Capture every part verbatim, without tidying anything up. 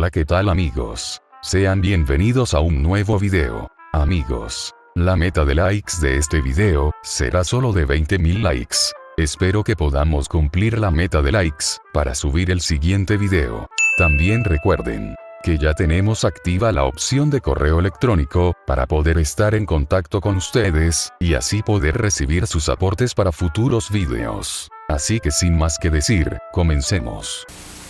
Hola, ¿qué tal amigos? Sean bienvenidos a un nuevo video. Amigos, la meta de likes de este video será solo de veinte mil likes. Espero que podamos cumplir la meta de likes para subir el siguiente video. También recuerden que ya tenemos activa la opción de correo electrónico para poder estar en contacto con ustedes y así poder recibir sus aportes para futuros videos. Así que sin más que decir, comencemos.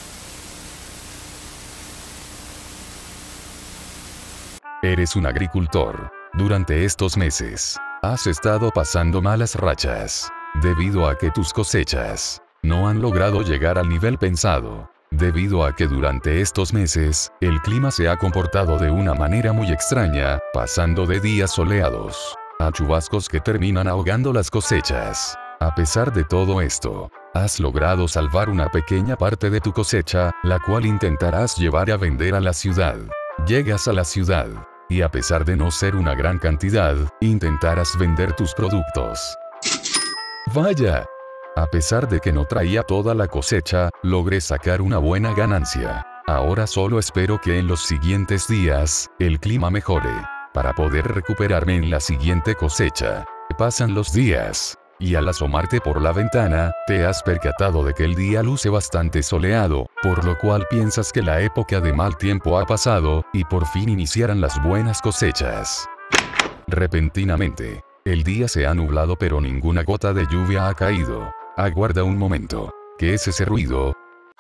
Eres un agricultor. Durante estos meses, has estado pasando malas rachas, debido a que tus cosechas no han logrado llegar al nivel pensado, debido a que durante estos meses, el clima se ha comportado de una manera muy extraña, pasando de días soleados a chubascos que terminan ahogando las cosechas. A pesar de todo esto, has logrado salvar una pequeña parte de tu cosecha, la cual intentarás llevar a vender a la ciudad. Llegas a la ciudad, y a pesar de no ser una gran cantidad, intentarás vender tus productos. Vaya, a pesar de que no traía toda la cosecha, logré sacar una buena ganancia. Ahora solo espero que en los siguientes días, el clima mejore, para poder recuperarme en la siguiente cosecha. Pasan los días, y al asomarte por la ventana, te has percatado de que el día luce bastante soleado, por lo cual piensas que la época de mal tiempo ha pasado, y por fin iniciarán las buenas cosechas. Repentinamente, el día se ha nublado pero ninguna gota de lluvia ha caído. Aguarda un momento. ¿Qué es ese ruido?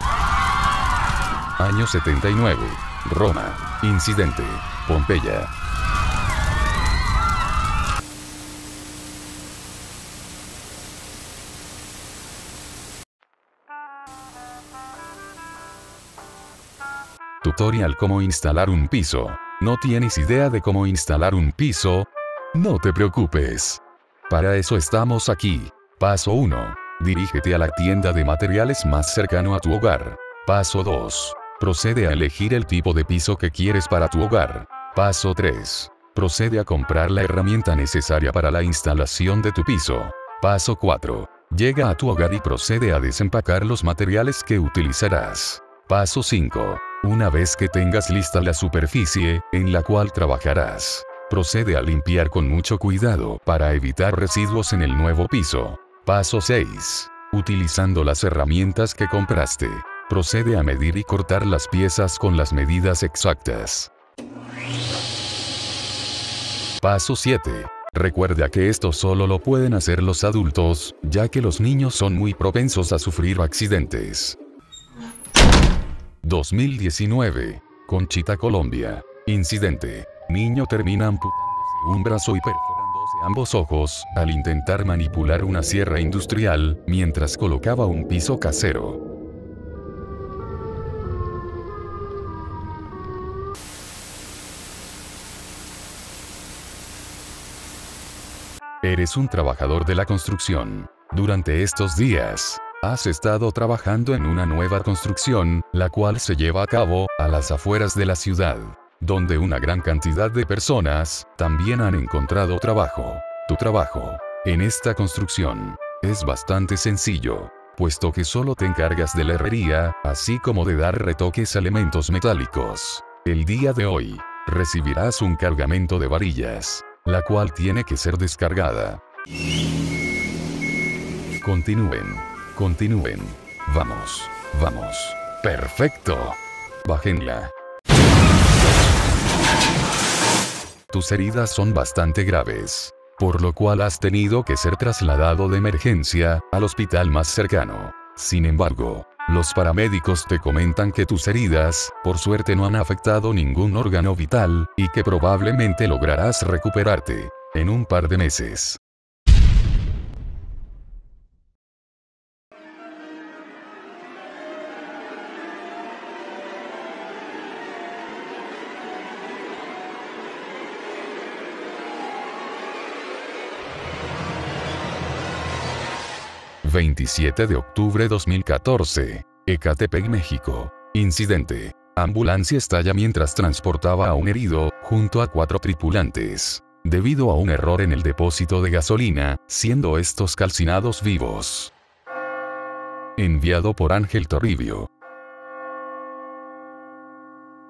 Año setenta y nueve. Roma. Incidente. Pompeya. Tutorial: cómo instalar un piso. ¿No tienes idea de cómo instalar un piso? No te preocupes. Para eso estamos aquí. Paso uno. Dirígete a la tienda de materiales más cercano a tu hogar. Paso dos. Procede a elegir el tipo de piso que quieres para tu hogar. Paso tres. Procede a comprar la herramienta necesaria para la instalación de tu piso. Paso cuatro. Llega a tu hogar y procede a desempacar los materiales que utilizarás. Paso cinco. Una vez que tengas lista la superficie en la cual trabajarás, procede a limpiar con mucho cuidado para evitar residuos en el nuevo piso. Paso seis. Utilizando las herramientas que compraste, procede a medir y cortar las piezas con las medidas exactas. Paso siete. Recuerda que esto solo lo pueden hacer los adultos, ya que los niños son muy propensos a sufrir accidentes. dos mil diecinueve. Conchita, Colombia. Incidente. Niño termina amputándose un brazo y perforándose ambos ojos al intentar manipular una sierra industrial mientras colocaba un piso casero. Eres un trabajador de la construcción. Durante estos días, has estado trabajando en una nueva construcción, la cual se lleva a cabo a las afueras de la ciudad, donde una gran cantidad de personas también han encontrado trabajo. Tu trabajo en esta construcción es bastante sencillo, puesto que solo te encargas de la herrería, así como de dar retoques a elementos metálicos. El día de hoy, recibirás un cargamento de varillas, la cual tiene que ser descargada. Continúen. Continúen. Vamos. Vamos. Perfecto. Bájenla. Tus heridas son bastante graves, por lo cual has tenido que ser trasladado de emergencia al hospital más cercano. Sin embargo, los paramédicos te comentan que tus heridas, por suerte, no han afectado ningún órgano vital, y que probablemente lograrás recuperarte en un par de meses. veintisiete de octubre dos mil catorce. Ecatepec, México. Incidente. Ambulancia estalla mientras transportaba a un herido, junto a cuatro tripulantes, debido a un error en el depósito de gasolina, siendo estos calcinados vivos. Enviado por Ángel Toribio.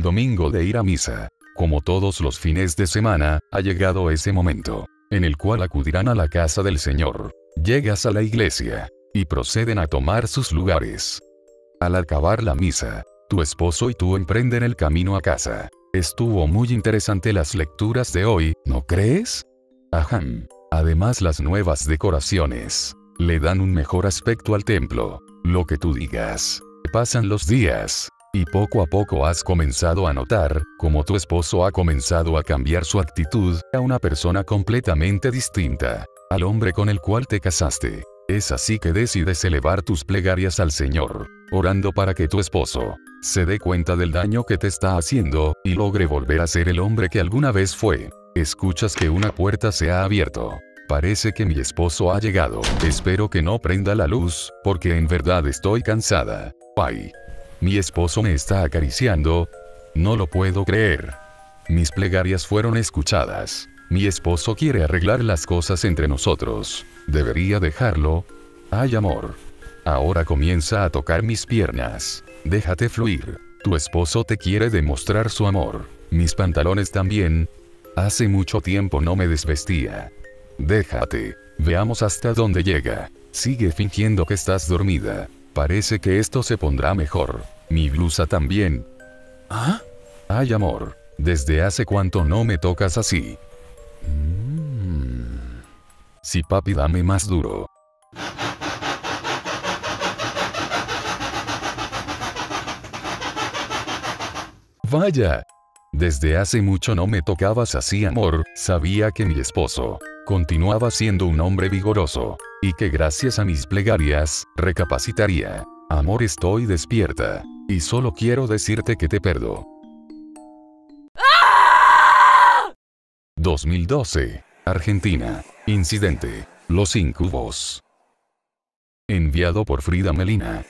domingo de ir a misa. Como todos los fines de semana, ha llegado ese momento, en el cual acudirán a la casa del Señor. Llegas a la iglesia, y proceden a tomar sus lugares. Al acabar la misa, tu esposo y tú emprenden el camino a casa. Estuvo muy interesante las lecturas de hoy, ¿no crees? Ajá. Además las nuevas decoraciones le dan un mejor aspecto al templo. Lo que tú digas. Pasan los días, y poco a poco has comenzado a notar cómo tu esposo ha comenzado a cambiar su actitud a una persona completamente distinta al hombre con el cual te casaste. Es así que decides elevar tus plegarias al Señor, orando para que tu esposo se dé cuenta del daño que te está haciendo y logre volver a ser el hombre que alguna vez fue. Escuchas que una puerta se ha abierto. Parece que mi esposo ha llegado. Espero que no prenda la luz, porque en verdad estoy cansada. Ay. Mi esposo me está acariciando. No lo puedo creer. Mis plegarias fueron escuchadas. Mi esposo quiere arreglar las cosas entre nosotros. ¿Debería dejarlo? Ay, amor. Ahora comienza a tocar mis piernas. Déjate fluir. Tu esposo te quiere demostrar su amor. Mis pantalones también. Hace mucho tiempo no me desvestía. Déjate. Veamos hasta dónde llega. Sigue fingiendo que estás dormida. Parece que esto se pondrá mejor. Mi blusa también. ¿Ah? Ay, amor. ¿Desde hace cuánto no me tocas así? Mm. Sí, papi, dame más duro. Vaya. Desde hace mucho no me tocabas así, amor. Sabía que mi esposo continuaba siendo un hombre vigoroso, y que gracias a mis plegarias, recapacitaría. Amor, estoy despierta, y solo quiero decirte que te perdo. dos mil doce. Argentina. Incidente. Los incubos. Enviado por Frida Melina.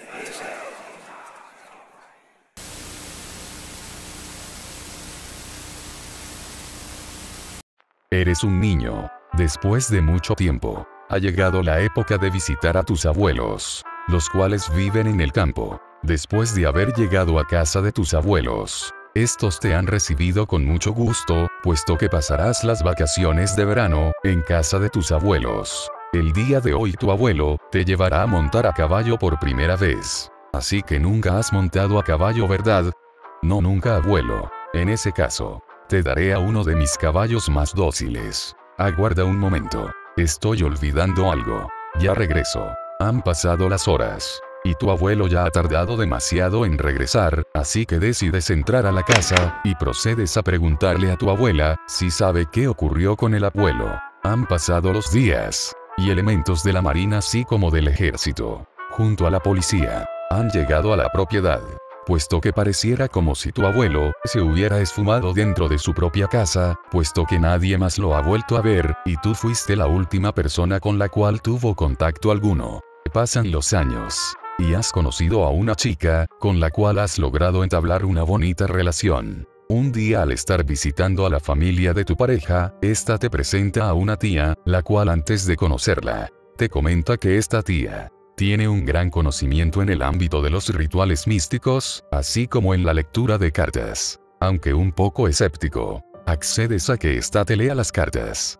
Eres un niño. Después de mucho tiempo, ha llegado la época de visitar a tus abuelos, los cuales viven en el campo. Después de haber llegado a casa de tus abuelos, estos te han recibido con mucho gusto, puesto que pasarás las vacaciones de verano en casa de tus abuelos. El día de hoy tu abuelo te llevará a montar a caballo por primera vez. Así que nunca has montado a caballo, ¿verdad? No, nunca, abuelo. En ese caso, te daré a uno de mis caballos más dóciles. Aguarda un momento. Estoy olvidando algo. Ya regreso. Han pasado las horas, y tu abuelo ya ha tardado demasiado en regresar, así que decides entrar a la casa, y procedes a preguntarle a tu abuela si sabe qué ocurrió con el abuelo. Han pasado los días, y elementos de la marina así como del ejército, junto a la policía, han llegado a la propiedad. Puesto que pareciera como si tu abuelo se hubiera esfumado dentro de su propia casa, puesto que nadie más lo ha vuelto a ver, y tú fuiste la última persona con la cual tuvo contacto alguno. Pasan los años, y has conocido a una chica, con la cual has logrado entablar una bonita relación. Un día, al estar visitando a la familia de tu pareja, esta te presenta a una tía, la cual antes de conocerla, te comenta que esta tía tiene un gran conocimiento en el ámbito de los rituales místicos, así como en la lectura de cartas. Aunque un poco escéptico, accedes a que ésta te lea las cartas.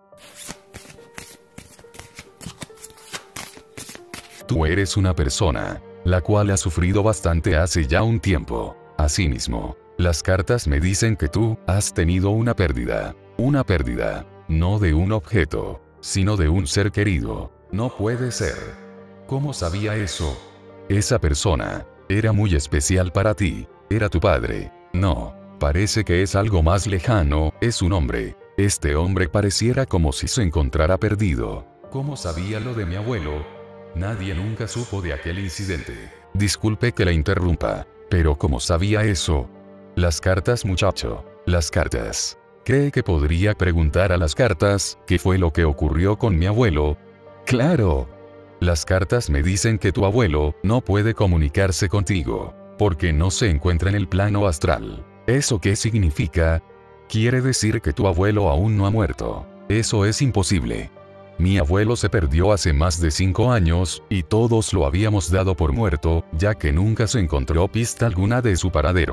Tú eres una persona, la cual ha sufrido bastante hace ya un tiempo. Asimismo, las cartas me dicen que tú has tenido una pérdida. Una pérdida, no de un objeto, sino de un ser querido. No puede ser. ¿Cómo sabía eso? Esa persona era muy especial para ti. Era tu padre. No, parece que es algo más lejano. Es un hombre. Este hombre pareciera como si se encontrara perdido. ¿Cómo sabía lo de mi abuelo? Nadie nunca supo de aquel incidente. Disculpe que la interrumpa, pero ¿cómo sabía eso? Las cartas, muchacho. Las cartas. ¿Cree que podría preguntar a las cartas qué fue lo que ocurrió con mi abuelo? ¡Claro! Las cartas me dicen que tu abuelo no puede comunicarse contigo, porque no se encuentra en el plano astral. ¿Eso qué significa? Quiere decir que tu abuelo aún no ha muerto. Eso es imposible. Mi abuelo se perdió hace más de cinco años, y todos lo habíamos dado por muerto, ya que nunca se encontró pista alguna de su paradero.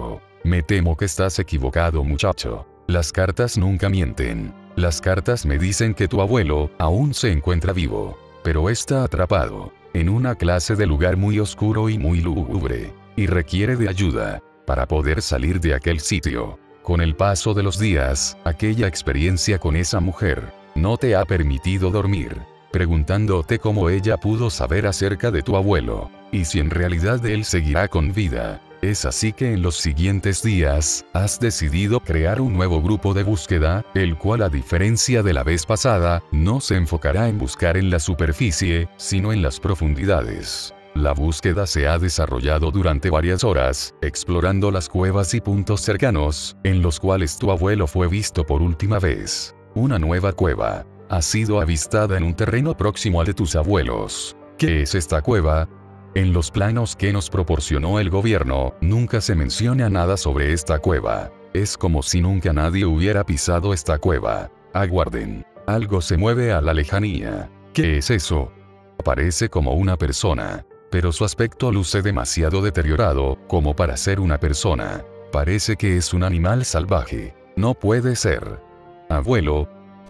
Me temo que estás equivocado, muchacho. Las cartas nunca mienten. Las cartas me dicen que tu abuelo aún se encuentra vivo, pero está atrapado en una clase de lugar muy oscuro y muy lúgubre, y requiere de ayuda para poder salir de aquel sitio. Con el paso de los días, aquella experiencia con esa mujer no te ha permitido dormir, preguntándote cómo ella pudo saber acerca de tu abuelo, y si en realidad él seguirá con vida. Es así que en los siguientes días, has decidido crear un nuevo grupo de búsqueda, el cual a diferencia de la vez pasada, no se enfocará en buscar en la superficie, sino en las profundidades. La búsqueda se ha desarrollado durante varias horas, explorando las cuevas y puntos cercanos, en los cuales tu abuelo fue visto por última vez. Una nueva cueva ha sido avistada en un terreno próximo al de tus abuelos. ¿Qué es esta cueva? En los planos que nos proporcionó el gobierno, nunca se menciona nada sobre esta cueva. Es como si nunca nadie hubiera pisado esta cueva. Aguarden. Algo se mueve a la lejanía. ¿Qué es eso? Parece como una persona, pero su aspecto luce demasiado deteriorado como para ser una persona. Parece que es un animal salvaje. No puede ser. Abuelo.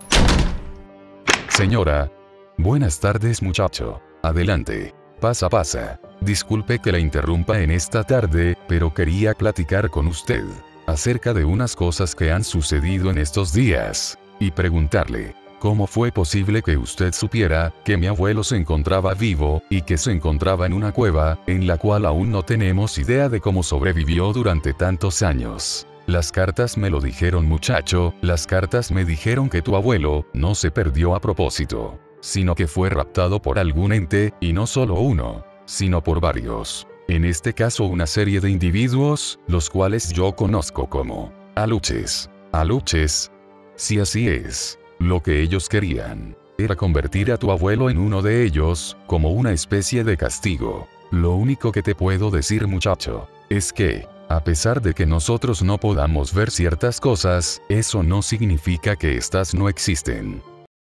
Señora. Buenas tardes, muchacho. Adelante. Pasa, pasa. Disculpe que la interrumpa en esta tarde, pero quería platicar con usted acerca de unas cosas que han sucedido en estos días, y preguntarle, ¿cómo fue posible que usted supiera que mi abuelo se encontraba vivo, y que se encontraba en una cueva, en la cual aún no tenemos idea de cómo sobrevivió durante tantos años? Las cartas me lo dijeron, muchacho, las cartas me dijeron que tu abuelo no se perdió a propósito, sino que fue raptado por algún ente, y no solo uno, sino por varios. En este caso una serie de individuos, los cuales yo conozco como aluches. ¿Aluches? Si así es. Lo que ellos querían era convertir a tu abuelo en uno de ellos, como una especie de castigo. Lo único que te puedo decir, muchacho, es que, a pesar de que nosotros no podamos ver ciertas cosas, eso no significa que estas no existen.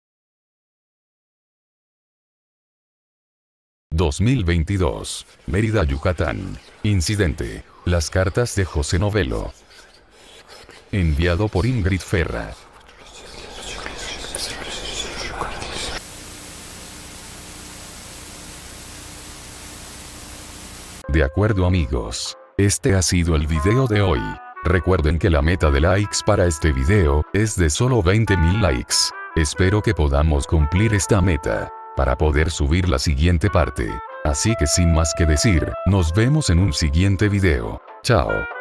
dos mil veintidós. Mérida, Yucatán. Incidente. Las cartas de José Novelo. Enviado por Ingrid Ferra. De acuerdo, amigos. Este ha sido el video de hoy. Recuerden que la meta de likes para este video es de solo veinte mil likes. Espero que podamos cumplir esta meta para poder subir la siguiente parte. Así que sin más que decir, nos vemos en un siguiente video. Chao.